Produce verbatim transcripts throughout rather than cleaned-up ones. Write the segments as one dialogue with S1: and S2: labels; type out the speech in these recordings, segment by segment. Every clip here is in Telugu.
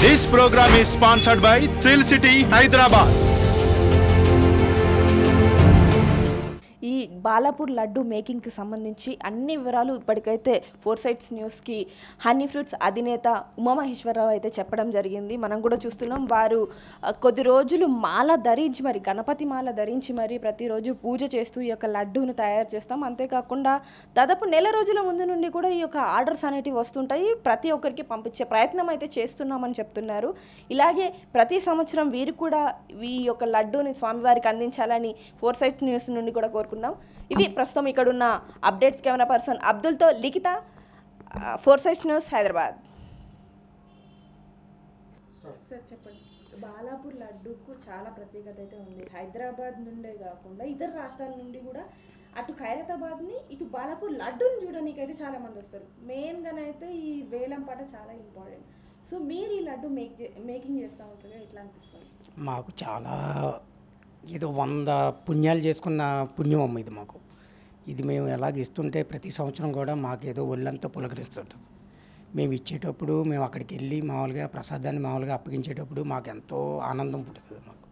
S1: This program is sponsored by Thrill City, Hyderabad.
S2: ఈ బాలాపూర్ లడ్డు మేకింగ్కి సంబంధించి అన్ని వివరాలు ఇప్పటికైతే ఫోర్ సైట్స్ న్యూస్కి హనీ ఫ్రూట్స్ అధినేత ఉమామహేశ్వరరావు అయితే చెప్పడం జరిగింది. మనం కూడా చూస్తున్నాం, వారు కొద్ది రోజులు మాల ధరించి మరి గణపతి మాల ధరించి మరి ప్రతిరోజు పూజ చేస్తూ ఈ యొక్క లడ్డూను తయారు చేస్తాం. అంతేకాకుండా దాదాపు నెల రోజుల ముందు నుండి కూడా ఈ యొక్క ఆర్డర్స్ అనేటివి వస్తుంటాయి. ప్రతి ఒక్కరికి పంపించే ప్రయత్నం అయితే చేస్తున్నామని చెప్తున్నారు. ఇలాగే ప్రతి సంవత్సరం వీరు కూడా ఈ యొక్క లడ్డూని స్వామివారికి అందించాలని ఫోర్ సైట్స్ న్యూస్ నుండి కూడా కోరుకుంటున్నాం. ఇవి ప్రస్తుతం ఇక్కడున్న అప్డేట్స్. కెమెరా పర్సన్ అబ్దుల్తో Likhitha, four sights news, Hyderabad. Sir చెప్పండి, బాలాపూర్ లడ్డూకు చాలా ప్రత్యేకత అయితే ఉంది. హైదరాబాద్ నుండే కాకుండా ఇతర రాష్ట్రాల నుండి కూడా అటు ఖైరతాబాద్ని ఇటు బాలాపూర్ లడ్డూని చూడడానికి అయితే చాలా మంది వస్తారు. మెయిన్గానైతే ఈ వేలం పాట చాలా ఇంపార్టెంట్. సో మీరు ఈ లడ్డు మేక్ మేకింగ్ చేస్తూ ఉంటారు, ఎట్లా అనిపిస్తుంది?
S3: మాకు చాలా ఏదో వంద పుణ్యాలు చేసుకున్న పుణ్యం అమ్మ ఇది మాకు. ఇది మేము ఎలాగ ఇస్తుంటే ప్రతి సంవత్సరం కూడా మాకు ఏదో ఒళ్ళంతా పులకరిస్తుంటుంది. మేము ఇచ్చేటప్పుడు మేము అక్కడికి వెళ్ళి మామూలుగా ప్రసాదాన్ని మామూలుగా అప్పగించేటప్పుడు మాకు ఎంతో ఆనందం పుడుతుంది మాకు.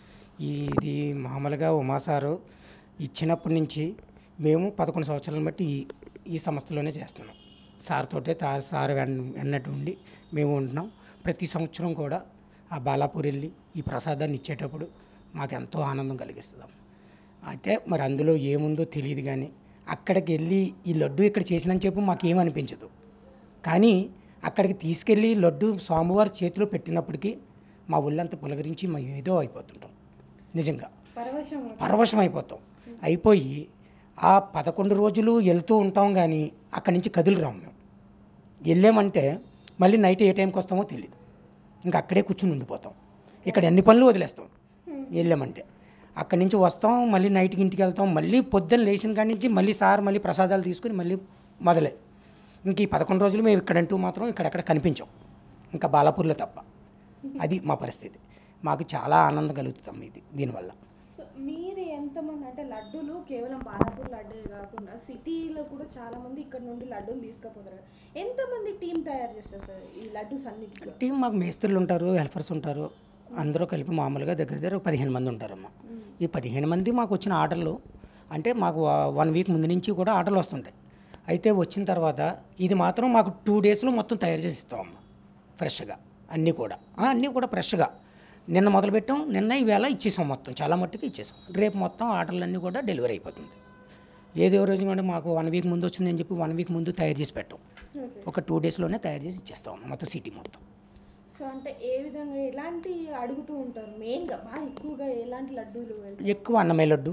S3: ఇది మామూలుగా ఉమాసారు ఇచ్చినప్పటి నుంచి మేము పదకొండు సంవత్సరాలను బట్టి ఈ ఈ సంస్థలోనే చేస్తున్నాం. సార్ తోటే తా సార్ వెన్నట్టు ఉండి మేము ఉంటున్నాం. ప్రతి సంవత్సరం కూడా ఆ బాలాపూర్ వెళ్ళి ఈ ప్రసాదాన్ని ఇచ్చేటప్పుడు మాకు ఎంతో ఆనందం కలిగిస్తున్నాం. అయితే మరి అందులో ఏముందో తెలియదు, కానీ అక్కడికి వెళ్ళి ఈ లడ్డు ఇక్కడ చేసినని చెప్పి మాకేమనిపించదు. కానీ అక్కడికి తీసుకెళ్ళి లడ్డు స్వామివారి చేతిలో పెట్టినప్పటికీ మా ఒళ్ళంతా పులకరించి మేము ఏదో అయిపోతుంటాం. నిజంగా పరవశం అయిపోతాం. అయిపోయి ఆ పదకొండు రోజులు వెళ్తూ ఉంటాం, కానీ అక్కడి నుంచి కదులు రాము. మేము వెళ్ళామంటే మళ్ళీ నైట్ ఏ టైంకి వస్తామో తెలియదు. ఇంకా అక్కడే కూర్చుని ఉండిపోతాం. ఇక్కడ ఎన్ని పనులు వదిలేస్తాం వెళ్ళామంటే. అక్కడి నుంచి వస్తాం, మళ్ళీ నైట్కి ఇంటికి వెళ్తాం. మళ్ళీ పొద్దున్న లేచిన కాడి నుంచి మళ్ళీ సార్ మళ్ళీ ప్రసాదాలు తీసుకుని మళ్ళీ మొదలే. ఇంక ఈ పదకొండు రోజులు మేము ఇక్కడంటూ మాత్రం ఇక్కడెక్కడ కనిపించాం, ఇంకా బాలాపూర్లో తప్ప. అది మా పరిస్థితి. మాకు చాలా ఆనందం కలుగుతాం ఇది దీనివల్ల.
S2: సో మీరు ఎంతమంది, అంటే లడ్డూలు కేవలం బాలాపూర్ లడ్డే కాకుండా సిటీలో కూడా చాలా మంది ఇక్కడ నుండి లడ్డూలు తీసుకుపోతారు. ఎంతమంది టీం తయారు చేస్తారు సార్ ఈ లడ్డూస్ అన్నిటికీ?
S3: టీం మాకు మేస్త్రులు ఉంటారు, హెల్పర్స్ ఉంటారు, అందరూ కలిపి మామూలుగా దగ్గర దగ్గర పదిహేను మంది ఉంటారమ్మా. ఈ పదిహేను మంది మాకు వచ్చిన ఆర్డర్లు అంటే మాకు వన్ వీక్ ముందు నుంచి కూడా ఆర్డర్లు వస్తుంటాయి. అయితే వచ్చిన తర్వాత ఇది మాత్రం మాకు టూ డేస్లో మొత్తం తయారు చేసి ఇస్తామమ్మా, ఫ్రెష్గా అన్నీ కూడా అన్నీ కూడా ఫ్రెష్గా. నిన్న మొదలుపెట్టాం, నిన్న ఈవేళ ఇచ్చేసాం, మొత్తం చాలా మట్టుకు ఇచ్చేసాం. రేపు మొత్తం ఆర్డర్లన్నీ కూడా డెలివరీ అయిపోతుంది. ఏదో రోజు కూడా మాకు వన్ వీక్ ముందు వచ్చిందని చెప్పి వన్ వీక్ ముందు తయారు చేసి పెట్టాం. ఒక టూ డేస్లోనే తయారు చేసి ఇచ్చేస్తాం మొత్తం సిటీ మొత్తం.
S2: సో అంటే ఏ విధంగా ఎలాంటి అడుగుతూ ఉంటారు మెయిన్గా బాగా ఎక్కువగా ఎలాంటి లడ్డూలు?
S3: ఎక్కువ అన్నమయ్య లడ్డు,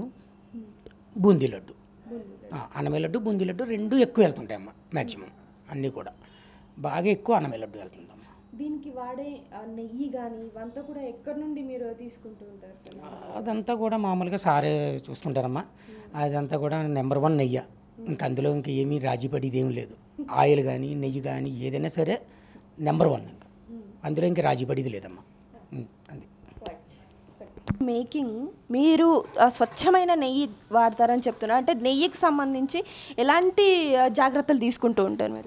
S3: బూందీ లడ్డు. అన్నమయ్య లడ్డు, బూందీ లడ్డు రెండు ఎక్కువ వెళ్తుంటాయి అమ్మ. మ్యాక్సిమం అన్నీ కూడా బాగా ఎక్కువ అన్నమయ్య లడ్డు వెళ్తుందమ్మా.
S2: దీనికి వాడే నెయ్యి కానీ ఇవంతా కూడా ఎక్కడి నుండి మీరు తీసుకుంటూ ఉంటారు?
S3: అదంతా కూడా మామూలుగా సారే చూసుకుంటారమ్మా. అదంతా కూడా నెంబర్ వన్ నెయ్యి. ఇంక అందులో ఇంక ఏమీ రాజీ పడేది ఏం లేదు. ఆయిల్ కానీ నెయ్యి కానీ ఏదైనా సరే నెంబర్ వన్, ఇంకా అందులో ఇంకా రాజీ పడేది లేదమ్మా. అది
S2: మేకింగ్ మీరు స్వచ్ఛమైన నెయ్యి వాడతారని చెప్తున్నారు. అంటే నెయ్యికి సంబంధించి ఎలాంటి జాగ్రత్తలు తీసుకుంటూ ఉంటారు మీరు?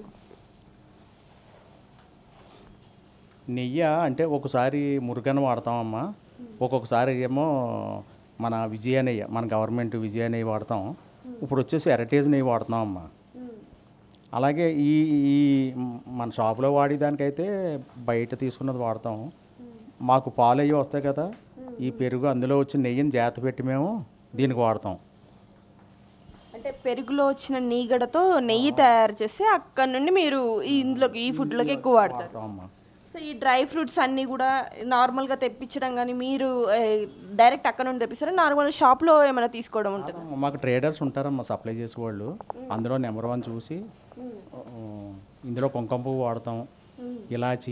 S4: నెయ్యి అంటే ఒకసారి మురుగన్ వాడతామమ్మా, ఒక్కొక్కసారి ఏమో మన విజయ నెయ్యి, మన గవర్నమెంట్ విజయ నెయ్యి వాడతాం. ఇప్పుడు వచ్చేసి హెరిటేజ్ నెయ్యి వాడుతున్నామమ్మా. అలాగే ఈ ఈ మన షాపులో వాడేదానికైతే బయట తీసుకున్నది వాడతాం. మాకు పాలు అయ్యి వస్తాయి కదా, ఈ పెరుగు అందులో వచ్చిన నెయ్యిని జాగ్రత్త పెట్టి మేము దీనికి వాడతాం.
S2: అంటే పెరుగులో వచ్చిన నీగడతో నెయ్యి తయారు చేసి అక్కడ నుండి మీరు ఇందులోకి ఈ ఫుడ్లోకి ఎక్కువ వాడతారు
S4: అమ్మా.
S2: సో ఈ డ్రై ఫ్రూట్స్ అన్నీ కూడా నార్మల్గా తెప్పించడం కానీ మీరు డైరెక్ట్ అక్కడ నుండి తెప్పిస్తారా? నార్మల్ షాప్లో ఏమైనా తీసుకోవడం ఉంటుంది?
S4: మాకు ట్రేడర్స్ ఉంటారమ్మా, సప్లై చేసేవాళ్ళు. అందులో నెంబర్ వన్ చూసి ఇందులో కుంకుమ పువ్వు వాడతాం, ఇలాచి,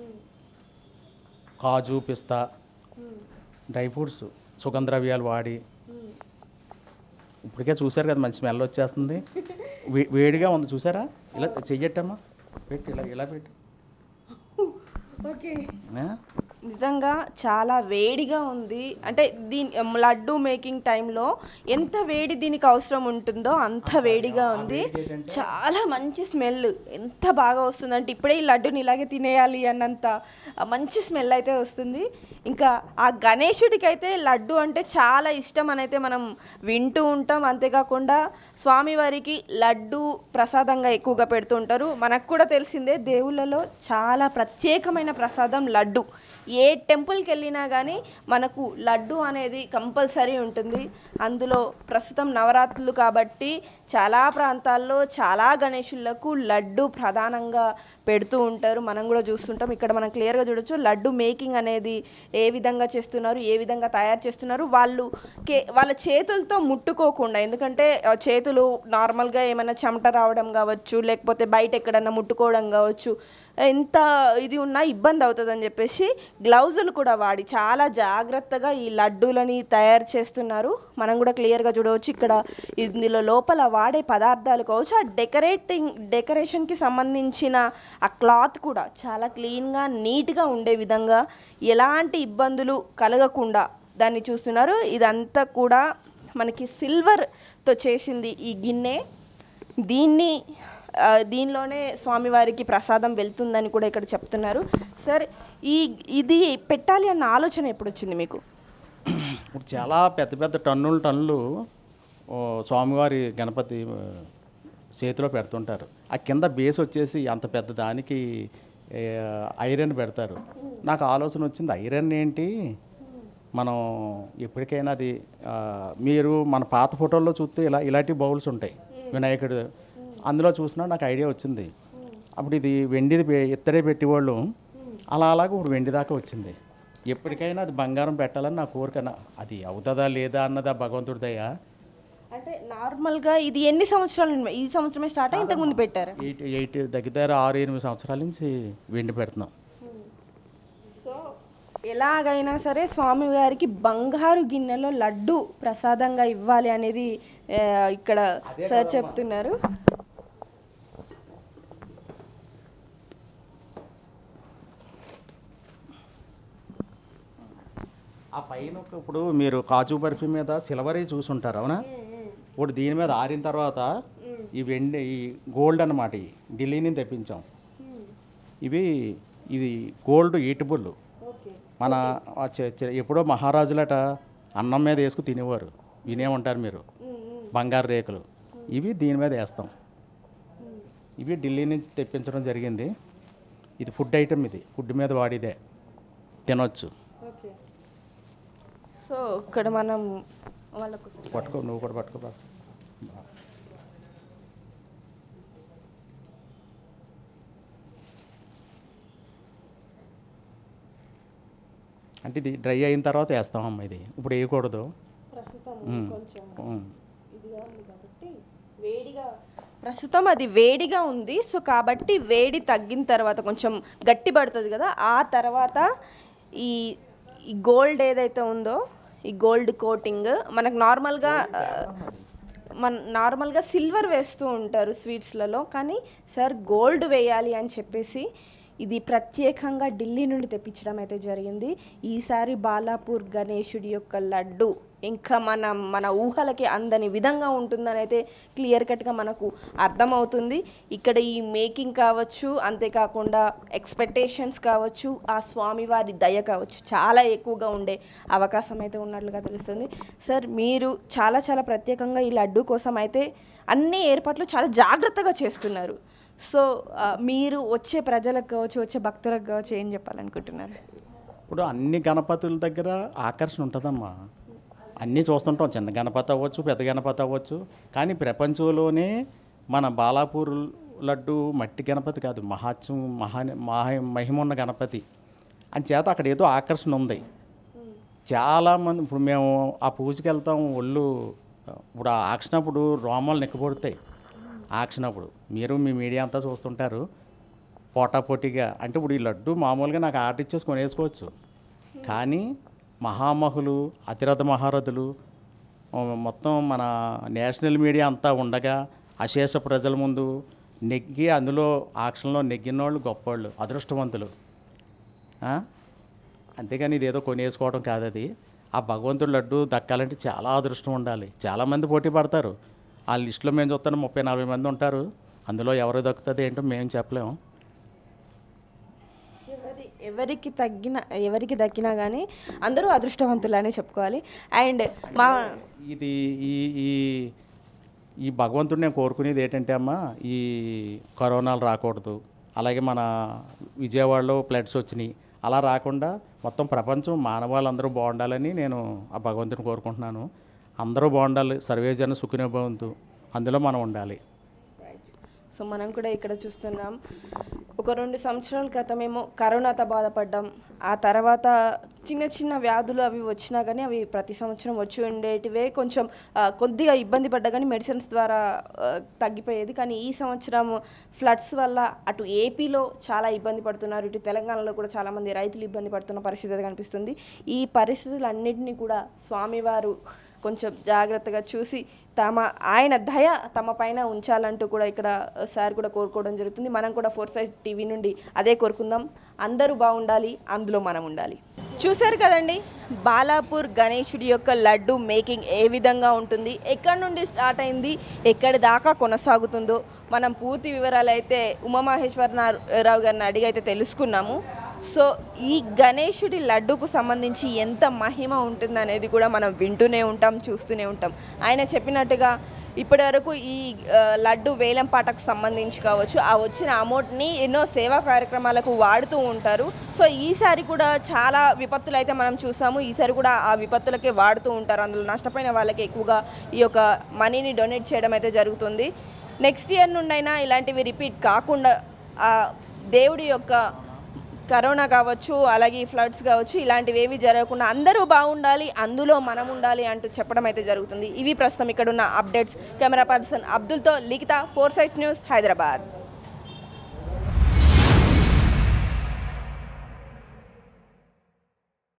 S4: కాజు, పిస్తా, డ్రై ఫ్రూట్స్, సుగంధ ద్రవ్యాలు వాడి. ఇప్పటికే చూసారు కదా మంచి స్మెల్ వచ్చేస్తుంది, వేడిగా ఉంది చూసారా. ఇలా చెయ్యట్టమ్మా, పెట్టి ఇలా ఇలా పెట్టి.
S2: ఓకే నిజంగా చాలా వేడిగా ఉంది. అంటే దీని లడ్డు మేకింగ్ టైంలో ఎంత వేడి దీనికి అవసరం ఉంటుందో అంత వేడిగా ఉంది. చాలా మంచి స్మెల్ ఎంత బాగా వస్తుందంటే ఇప్పుడే ఈ లడ్డుని ఇలాగే తినేయాలి అన్నంత మంచి స్మెల్ అయితే వస్తుంది. ఇంకా ఆ గణేశుడికి అయితే లడ్డు అంటే చాలా ఇష్టం అని అయితే మనం వింటూ ఉంటాం. అంతేకాకుండా స్వామివారికి లడ్డు ప్రసాదంగా ఎక్కువగా పెడుతూ ఉంటారు. మనకు కూడా తెలిసిందే దేవుళ్ళలో చాలా ప్రత్యేకమైన ప్రసాదం లడ్డు. ఏ టెంపుల్కి వెళ్ళినా కానీ మనకు లడ్డు అనేది కంపల్సరీ ఉంటుంది. అందులో ప్రస్తుతం నవరాత్రులు కాబట్టి చాలా ప్రాంతాల్లో చాలా గణేశులకు లడ్డు ప్రధానంగా పెడుతూ ఉంటారు. మనం కూడా చూస్తుంటాం. ఇక్కడ మనం క్లియర్గా చూడొచ్చు లడ్డు మేకింగ్ అనేది ఏ విధంగా చేస్తున్నారు, ఏ విధంగా తయారు చేస్తున్నారు. వాళ్ళు కే వాళ్ళ చేతులతో ముట్టుకోకుండా, ఎందుకంటే చేతులు నార్మల్గా ఏమైనా చెమట రావడం కావచ్చు, లేకపోతే బయట ఎక్కడన్నా ముట్టుకోవడం కావచ్చు, ఎంత ఇది ఉన్నా ఇబ్బంది అవుతుందని చెప్పేసి గ్లౌజులు కూడా వాడి చాలా జాగ్రత్తగా ఈ లడ్డూలని తయారు చేస్తున్నారు. మనం కూడా క్లియర్గా చూడవచ్చు. ఇక్కడ ఇందులో లోపల వాడే పదార్థాలు కావచ్చు, ఆ డెకరేటింగ్ డెకరేషన్కి సంబంధించిన ఆ క్లాత్ కూడా చాలా క్లీన్గా నీట్గా ఉండే విధంగా ఎలాంటి ఇబ్బందులు కలగకుండా దాన్ని చూస్తున్నారు. ఇదంతా కూడా మనకి సిల్వర్తో చేసింది ఈ గిన్నె. దీన్ని దీనిలోనే స్వామివారికి ప్రసాదం వెళ్తుందని కూడా ఇక్కడ చెప్తున్నారు. సార్, ఈ ఇది పెట్టాలి అన్న ఆలోచన ఎప్పుడు వచ్చింది మీకు?
S4: ఇప్పుడు చాలా పెద్ద పెద్ద టన్నులు టన్నులు స్వామివారి గణపతి చేతిలో పెడుతుంటారు. ఆ కింద బేస్ వచ్చేసి అంత పెద్ద దానికి ఐరన్ పెడతారు. నాకు ఆలోచన వచ్చింది, ఐరన్ ఏంటి, మనం ఎప్పటికైనా అది మీరు మన పాత ఫోటోల్లో చూస్తే ఇలా ఇలాంటి బౌల్స్ ఉంటాయి వినాయకుడు, అందులో చూసినా నాకు ఐడియా వచ్చింది. అప్పుడు ఇది వెండిది ఇత్తడే పెట్టేవాళ్ళు, అలా అలాగే ఇప్పుడు వెండి దాకా వచ్చింది. ఎప్పటికైనా అది బంగారం పెట్టాలని నా కోరిక. అది అవుతుందా లేదా అన్నదా భగవంతుడి దయ.
S2: అంటే నార్మల్గా ఇది ఎన్ని సంవత్సరాలు, ఈ సంవత్సరమే స్టార్ట్ అయ్యి ఇంతకుముందు పెట్టారు?
S4: ఎయిట్ ఎయిట్ దగ్గర ఆరు ఎనిమిది సంవత్సరాల నుంచి వెండి పెడుతున్నాం.
S2: సో ఎలాగైనా సరే స్వామివారికి బంగారు గిన్నెలో లడ్డు ప్రసాదంగా ఇవ్వాలి అనేది ఇక్కడ సార్ చెప్తున్నారు.
S4: ఆ పైన ఇప్పుడు మీరు కాజు బర్ఫీ మీద సిల్వరీ చూసుంటారు, అవునా? ఇప్పుడు దీని మీద ఆరిన తర్వాత ఈ వెండి ఈ గోల్డ్ అన్నమాట, ఢిల్లీ నుంచి తెప్పించాం. ఇవి ఇది గోల్డ్ ఈటబుల్. మన ఎప్పుడో మహారాజులట అన్నం మీద వేసుకు తినేవారు, వినే ఉంటారు మీరు, బంగారు రేకులు. ఇవి దీని మీద వేస్తాం. ఇవి ఢిల్లీ నుంచి తెప్పించడం జరిగింది. ఇది ఫుడ్ ఐటమ్, ఇది ఫుడ్ మీద వాడిదే, తినొచ్చు.
S2: సో ఇక్కడ మనం వాళ్ళకు
S4: పట్టుకో, నువ్వు కూడా పట్టుకో. అంటే ఇది డ్రై అయిన తర్వాత వేస్తామమ్మా. ఇది ఇప్పుడు వేయకూడదు.
S2: ప్రస్తుతం అది వేడిగా ఉంది. సో కాబట్టి వేడి తగ్గిన తర్వాత కొంచెం గట్టి పడుతుంది కదా, ఆ తర్వాత ఈ ఈ గోల్డ్ ఏదైతే ఉందో ఈ గోల్డ్ కోటింగ్ మనకు నార్మల్గా మన నార్మల్గా సిల్వర్ వేస్తూ ఉంటారు స్వీట్స్లలో, కానీ సార్ గోల్డ్ వేయాలి అని చెప్పేసి ఇది ప్రత్యేకంగా ఢిల్లీ నుండి తెప్పించడం అయితే జరిగింది. ఈసారి బాలాపూర్ గణేశుడి యొక్క లడ్డు ఇంకా మన మన ఊహలకి అందని విధంగా ఉంటుందని అయితే క్లియర్ కట్గా మనకు అర్థమవుతుంది. ఇక్కడ ఈ మేకింగ్ కావచ్చు, అంతేకాకుండా ఎక్స్పెక్టేషన్స్ కావచ్చు, ఆ స్వామివారి దయ కావచ్చు, చాలా ఎక్కువగా ఉండే అవకాశం అయితే ఉన్నట్లుగా తెలుస్తుంది. సార్, మీరు చాలా చాలా ప్రత్యేకంగా ఈ లడ్డు కోసం అయితే అన్ని ఏర్పాట్లు చాలా జాగ్రత్తగా చేస్తున్నారు. సో మీరు వచ్చే ప్రజలకు కావచ్చు, వచ్చే భక్తులకు కావచ్చు, ఏం చెప్పాలనుకుంటున్నారు?
S4: ఇప్పుడు అన్ని గణపతుల దగ్గర ఆకర్షణ ఉంటుందమ్మా. అన్నీ చూస్తుంటాం, చిన్న గణపతి అవ్వచ్చు, పెద్ద గణపతి అవ్వచ్చు, కానీ ప్రపంచంలోనే మన బాలాపూర్ లడ్డు మట్టి గణపతి కాదు, మహాత్యం మహా మహా మహిమున్న గణపతి అని చేత అక్కడ ఏదో ఆకర్షణ ఉంది. చాలామంది ఇప్పుడు మేము ఆ పూజకి వెళ్తాం, ఒళ్ళు ఇప్పుడు ఆ ఆక్షనప్పుడు రోమాలు నెక్కబడుతాయి. ఆక్షనప్పుడు మీరు మీ మీడియా అంతా చూస్తుంటారు పోటాపోటీగా. అంటే ఇప్పుడు ఈ లడ్డు మామూలుగా నాకు ఆర్డర్ ఇచ్చేసి కొనేసుకోవచ్చు, కానీ మహామహులు, అతిరథ మహారథులు, మొత్తం మన నేషనల్ మీడియా అంతా ఉండగా అశేష ప్రజల ముందు నెగ్గి అందులో ఆక్షన్లో నెగ్గిన వాళ్ళు గొప్పవాళ్ళు, అదృష్టవంతులు. అంతేగాని ఇదేదో కొనేసుకోవడం కాదు. అది ఆ భగవంతుడి లడ్డు దక్కాలంటే చాలా అదృష్టం ఉండాలి. చాలామంది పోటీ పడతారు. ఆ లిస్టులో మేము చూస్తాను ముప్పై నలభై మంది ఉంటారు. అందులో ఎవరు దక్కుతుంది ఏంటో మేము చెప్పలేము.
S2: ఎవరి ఎవరికి తగ్గిన ఎవరికి దక్కినా కానీ అందరూ అదృష్టవంతులనే చెప్పుకోవాలి. అండ్ మా
S4: ఇది ఈ ఈ ఈ భగవంతుడు నేను కోరుకునేది ఏంటంటే అమ్మ, ఈ కరోనాలు రాకూడదు, అలాగే మన విజయవాడలో ఫ్లడ్స్ వచ్చినాయి, అలా రాకుండా మొత్తం ప్రపంచం మానవాళ్ళందరూ బాగుండాలని నేను ఆ భగవంతుని కోరుకుంటున్నాను. అందరూ బాగుండాలి, సర్వేజన సుఖినో భవంతు, అందులో మనం ఉండాలి.
S2: సో మనం కూడా ఇక్కడ చూస్తున్నాం, ఒక రెండు సంవత్సరాల క్రితమేమో కరోనాతో బాధపడ్డాం. ఆ తర్వాత చిన్న చిన్న వ్యాధులు అవి వచ్చినా కానీ అవి ప్రతి సంవత్సరం వచ్చి ఉండేటివే. కొంచెం కొద్దిగా ఇబ్బంది పడ్డా కానీ మెడిసిన్స్ ద్వారా తగ్గిపోయేది. కానీ ఈ సంవత్సరం ఫ్లడ్స్ వల్ల అటు ఏపీలో చాలా ఇబ్బంది పడుతున్నారు, ఇటు తెలంగాణలో కూడా చాలామంది రైతులు ఇబ్బంది పడుతున్న పరిస్థితి కనిపిస్తుంది. ఈ పరిస్థితులన్నింటినీ కూడా స్వామివారు కొంచెం జాగ్రత్తగా చూసి తమ ఆయన దయ తమ పైన ఉంచాలంటూ కూడా ఇక్కడ సార్ కూడా కోరుకోవడం జరుగుతుంది. మనం కూడా ఫోర్ సైజ్ టీవీ నుండి అదే కోరుకుందాం. అందరూ బాగుండాలి, అందులో మనం ఉండాలి. చూశారు కదండి, బాలాపూర్ గణేశుడి యొక్క లడ్డు మేకింగ్ ఏ విధంగా ఉంటుంది, ఎక్కడి నుండి స్టార్ట్ అయింది, ఎక్కడి దాకా కొనసాగుతుందో మనం పూర్తి వివరాలు అయితే ఉమామహేశ్వరరావు గారిని అడిగి అయితే తెలుసుకున్నాము. సో ఈ గణేశుడి లడ్డుకు సంబంధించి ఎంత మహిమ ఉంటుందనేది కూడా మనం వింటూనే ఉంటాం, చూస్తూనే ఉంటాం. ఆయన చెప్పినట్టుగా ఇప్పటి వరకు ఈ లడ్డు వేలం పాటకు సంబంధించి కావచ్చు, ఆ వచ్చిన అమౌంట్ని ఎన్నో సేవా కార్యక్రమాలకు వాడుతూ ఉంటారు. సో ఈసారి కూడా చాలా విపత్తులు అయితే మనం చూసాము. ఈసారి కూడా ఆ విపత్తులకే వాడుతూ ఉంటారు. అందులో నష్టపోయిన వాళ్ళకి ఎక్కువగా ఈ యొక్క మనీని డొనేట్ చేయడం అయితే జరుగుతుంది. నెక్స్ట్ ఇయర్ నుండైనా ఇలాంటివి రిపీట్ కాకుండా ఆ దేవుడి యొక్క కరోనా కావచ్చు, అలాగే ఫ్లడ్స్ కావచ్చు, ఇలాంటివి ఏవి జరగకుండా అందరూ బాగుండాలి, అందులో మనం ఉండాలి అంటూ చెప్పడం అయితే జరుగుతుంది. ఇవి ప్రస్తుతం ఇక్కడున్న అప్డేట్స్. కెమెరా పర్సన్ అబ్దుల్తో Likhitha, four sight news, Hyderabad.